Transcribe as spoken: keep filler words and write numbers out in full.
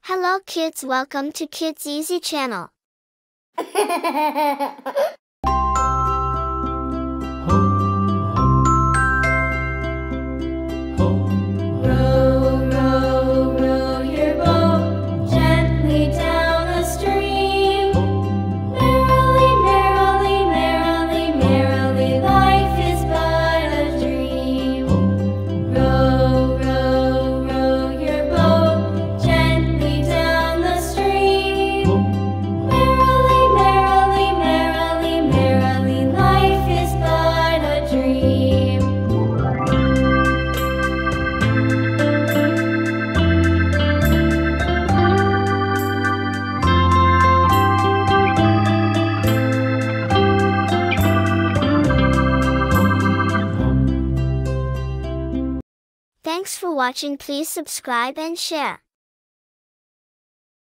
Hello kids, welcome to Kids Easy Channel. Row, row, row your boat gently down the stream. Merrily, merrily, merrily, merrily, life is but a dream. Row, row, row your boat gently down the stream. Merrily, merrily, merrily, merrily, life is but a dream. Thanks for watching. Please subscribe and share.